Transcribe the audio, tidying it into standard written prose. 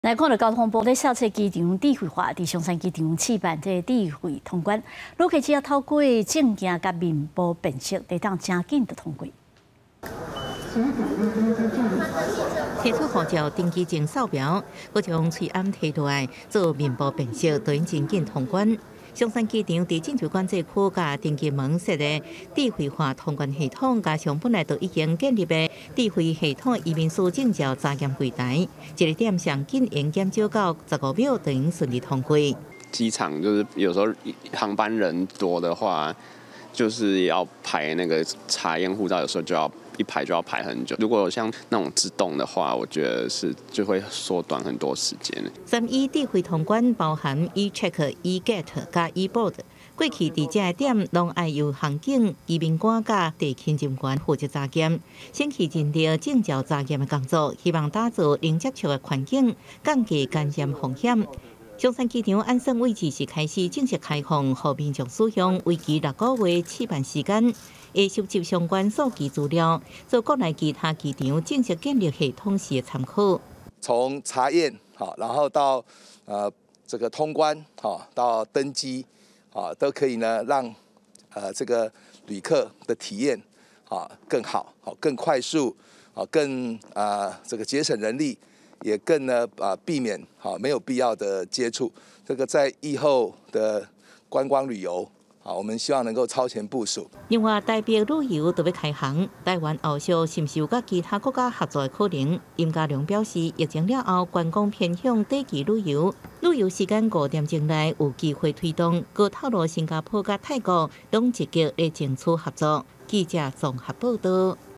来看到交通部在小车机场智慧化，伫松山机场试办这智慧通关，旅客只要透过证件甲面部辨识，得当真紧就通过。 提出护照登记证扫描，搁将喙暗摕落来做面部辨识，就用真紧通关。松山机场伫进出管制区甲登记门设的智慧化通关系统，加上本来就已经建立的智慧系统移民署证照查验柜台，一个点上紧用减少到15秒，就能顺利通过。 机场就是有时候航班人多的话，就是要排那个查验护照，有时候就要一排就要排很久。如果像那种自动的话，我觉得就会缩短很多时间。 3E 智慧通关包含 eCheck、eGate 加 eBoard。过去伫这个点，拢爱由航警、移民官加地勤人员负责查验，先去认定证照查验的工作，希望打造零接触的环境，降低感染风险。松山机场安审位置是开始正式开放，予民众使用，为期6个月试办时间，会收集相关数据资料，做国内其他机场正式建立系统时的参考。 从查验好，然后到这个通关好，到登机啊，都可以呢让这个旅客的体验啊更好，更快速，更这个节省人力。也更呢避免没有必要的接触，这个在疫后的观光旅游我们希望能够超前部署。 另外，台北旅游就要开航，台湾后续是不是有甲其他国家合作的可能？殷家良表示，疫情了后，观光偏向短期旅游，旅游时间5点钟内有机会推动。佮透露新加坡甲泰国拢积极来争取合作。记者综合报道。